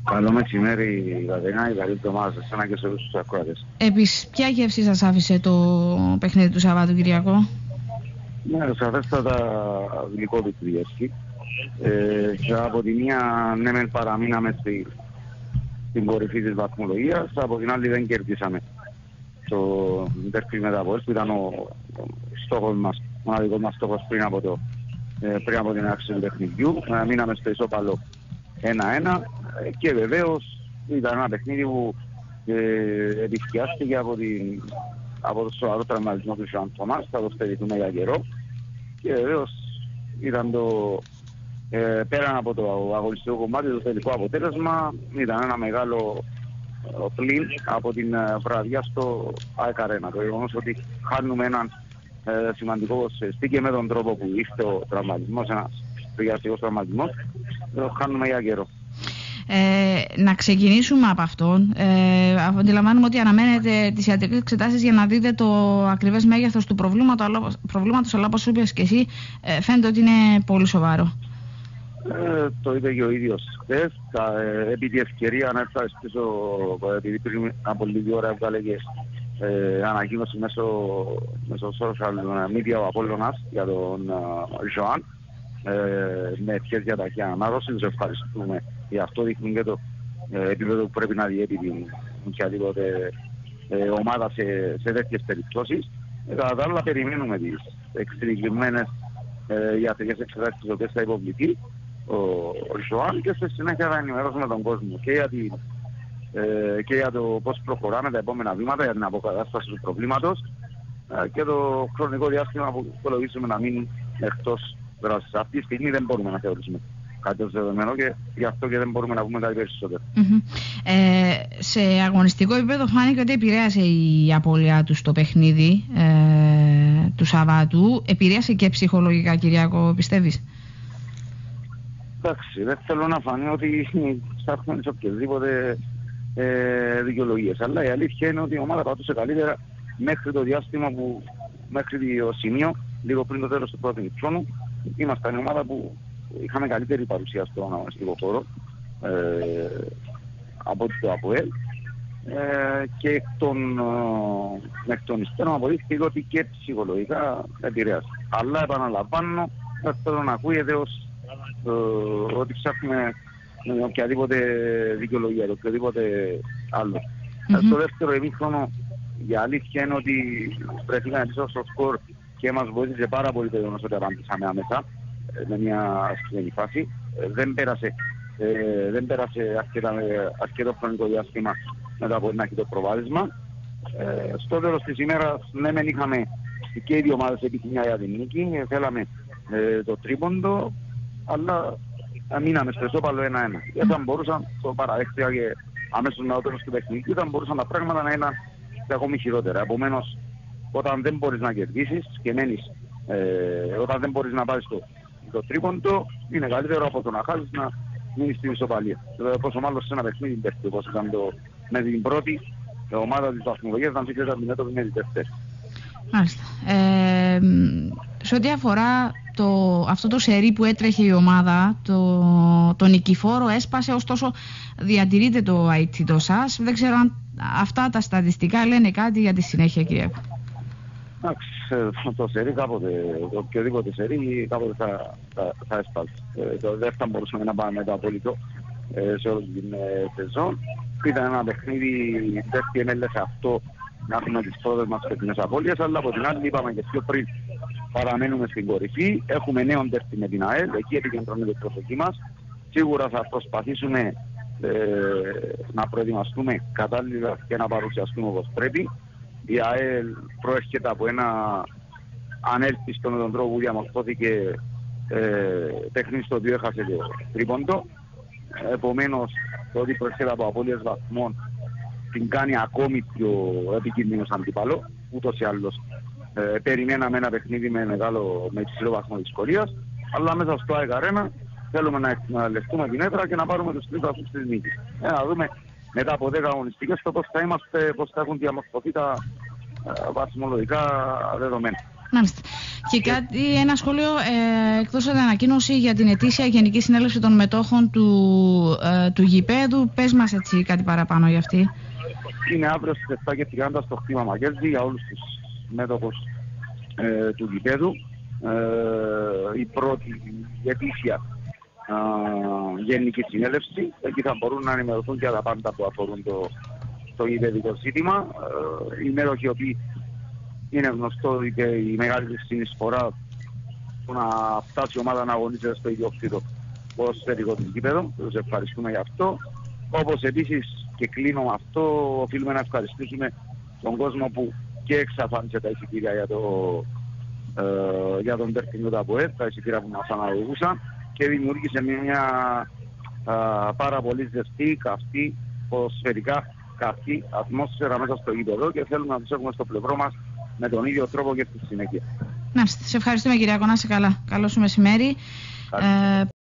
Καλό μεσημέρι, Κατερίνα, καλή εβδομάδα σε εσένα και σε όλους τους ακροατές. Επίσης, ποια γεύση σας άφησε το παιχνίδι του Σαββατοκυριακό? Ναι, σαφέστατα γλυκό του Τριέσκη. Και από τη μία, ναι, μεν παραμείναμε στην κορυφή της βαθμολογίας, από την άλλη δεν κερδίσαμε το ντέρμπι με τα Απόελ, που ήταν ο στόχος μας, ο μοναδικός μας στόχος πριν από την άξη του παιχνιδιού. Μείναμε στο ισόπαλο 1-1 και βεβαίως ήταν ένα παιχνίδι που επισκιάστηκε από το σοβαρό τραυματισμό του Ιωάννη Θωμάς, θα το στερηθούμε για καιρό. Και βεβαίως ήταν πέραν από το αγωνιστικό κομμάτι, το τελικό αποτέλεσμα ήταν ένα μεγάλο πλήν από την βραδιά στο ΑΕΚ Αρένα. Το γεγονός ότι χάνουμε έναν σημαντικό ποδοσφαιριστή και με τον τρόπο που ήρθε ο τραυματισμός, ένας βιαστικός τραυματισμός, χάνουμε για καιρό. Να ξεκινήσουμε από αυτόν. Αντιλαμβάνουμε ότι αναμένετε τις ιατρικές εξετάσεις για να δείτε το ακριβές μέγεθος του προβλήματος, αλλά όπως είπες και εσύ, φαίνεται ότι είναι πολύ σοβαρό. Το είπε και ο ίδιος χθες. Επί τη ευκαιρία να ευχαριστήσω, επειδή πριν από λίγη ώρα έβγαλε και ανακοίνωση μέσω social media ο Απόλλωνας για τον Ζωάν, με ευχές για ταχεία ανάρρωση. Τους ευχαριστούμε. Γι' αυτό δείχνει και το επίπεδο που πρέπει να διέπει την οποιαδήποτε ομάδα σε τέτοιες περιπτώσεις. Κατά τα άλλα, περιμένουμε τις εξειδικευμένες ιατρικές εξετάσεις τις οποίες θα υποβληθεί ο Ζωάν, και στη συνέχεια θα ενημερώσουμε τον κόσμο και για το πώς προχωράμε τα επόμενα βήματα για την αποκατάσταση του προβλήματος και το χρονικό διάστημα που υπολογίσουμε να μείνει εκτός δράσης. Αυτή τη στιγμή δεν μπορούμε να θεωρήσουμε κάτι ως δεδομένο και γι' αυτό και δεν μπορούμε να πούμε κάτι περισσότερο. Σε αγωνιστικό επίπεδο φάνηκε ότι επηρέασε η απώλειά του στο παιχνίδι του Σαββάτου. Επηρέασε και ψυχολογικά, Κυριακό, πιστεύεις? Εντάξει, δεν θέλω να φανεί ότι ψάχνουμε σε οποιασδήποτε δικαιολογίες. Αλλά η αλήθεια είναι ότι η ομάδα πατούσε καλύτερα μέχρι το διάστημα μέχρι το σημείο, λίγο πριν το τέλος του πρώτου ημιχρόνου. Ήμασταν η ομάδα που είχαμε καλύτερη παρουσία στον αγωνιστικό χώρο από το ΑΠΟΕΛ, και εκ των υστέρων αποδείχθηκε ότι και ψυχολογικά επηρέασε. Αλλά επαναλαμβάνω, δεν θέλω να ακούγεται ως ότι ψάχνουμε οποιαδήποτε δικαιολογία, οποιοδήποτε άλλο. Στο δεύτερο ημίχρονο η αλήθεια είναι ότι βρεθήκαμε πίσω στο σκορ και μας βοήθησε πάρα πολύ το γεγονός ότι απαντήσαμε άμεσα με μια συγκεκριμένη φάση. Δεν πέρασε αρκετό χρονικό διάστημα μετά από ένα αρχικό προβάδισμα. Στο τέλος της ημέρας, ναι, μεν είχαμε και οι δύο ομάδες επιθυμία για την νίκη, θέλαμε το τρίποντο, αλλά μείναμε στο ισόπαλο 1-1. Γιατί αν μπορούσαν, το παραδέχτηκα και αμέσως με το τέλος του παιχνιδιού, ήταν μπορούσαν τα πράγματα να είναι ακόμη χειρότερα. Επομένως, όταν δεν μπορείς να κερδίσεις και μένεις, όταν δεν μπορείς να πάρεις το τρίποντο, είναι καλύτερο από το να χάσεις να μείνεις στην ισοπαλία. Πόσο μάλλον σε ένα παιχνίδι τέτοιο, όπως ήταν με την πρώτη ομάδα της βαθμολογίας, να μην ξέρετε αντιμέτωπη με την δεύτερη. Μάλιστα. Σε ό,τι αφορά αυτό το σερί που έτρεχε η ομάδα, το νικηφόρο έσπασε, ωστόσο διατηρείται το αίτητο σας. Δεν ξέρω αν αυτά τα στατιστικά λένε κάτι για τη συνέχεια, κύριε. Εντάξει, το σερί κάποτε, το οποιοδήποτε σερί κάποτε θα έσπασε. Δεν θα μπορούσαμε να πάμε με το απόλυτο σε όλη την σεζόν. Ήταν ένα παιχνίδι, τέτοιο ενέλεσε αυτό να έχουμε τις πρώτες μας παιχνικές απώλειες, αλλά από την άλλη είπαμε και πιο πριν, παραμένουμε στην κορυφή, έχουμε νέον τέρτη με την ΑΕΛ, εκεί επικεντρώνεται η προσοχή μας. Σίγουρα θα προσπαθήσουμε να προετοιμαστούμε κατάλληλα και να παρουσιαστούμε όπως πρέπει. Η ΑΕΛ προέρχεται από ένα ανέλπιστο με τον τρόπο που διαμορφώθηκε παιχνίδι στο οποίο έχασε το τρίποντο. Επομένως, το ότι προέρχεται από απώλειες βαθμών την κάνει ακόμη πιο επικίνδυνος αντίπαλο. Ούτως ή άλλως περιμέναμε ένα παιχνίδι με υψηλό βαθμό δυσκολίας, αλλά μέσα στο ΑΕΚ Αρένα θέλουμε να εκμεταλλευτούμε την έδρα και να πάρουμε τους 3 βαθμούς της νίκης. Να δούμε μετά από 10 αγωνιστικές το πώς θα είμαστε, πώς θα έχουν διαμορφωθεί τα βαθμολογικά δεδομένα. Μάλιστα. Και κάτι, ένα σχόλιο εκτός από την ανακοίνωση για την ετήσια Γενική Συνέλευση των Μετόχων του γηπέδου. Πες μας έτσι κάτι παραπάνω για αυτή. Είναι αύριο στις 7:30 στο κτήμα Μαγέλτη για όλους τους μέτοχους του γηπέδου. Η πρώτη ετήσια Γενική Συνέλευση. Εκεί θα μπορούν να ενημερωθούν για τα πάντα που αφορούν το γηπέδικο ζήτημα. Οι μέτοχοι οι οποίοι είναι γνωστό και η μεγαλύτερη συνεισφορά που να φτάσει η ομάδα να αγωνίζεται στο ιδιόκτητο ποδοσφαιρικό του γήπεδο. Τους ευχαριστούμε γι' αυτό. Όπως επίσης, και κλείνω με αυτό, οφείλουμε να ευχαριστήσουμε τον κόσμο που και εξαφάνισε τα εισιτήρια για τον Τέρτινγκο Ταποέτ, τα εισιτήρια που μας αναλογούσαν, και δημιούργησε μια πάρα πολύ ζεστή, καυτή, ποδοσφαιρικά καυτή ατμόσφαιρα μέσα στο γήπεδο και θέλουμε να τους έχουμε στο πλευρό μας με τον ίδιο τρόπο και στη συνέχεια. Να, σε ευχαριστούμε Κυριάκο, να είσαι καλά. Καλό σου μεσημέρι.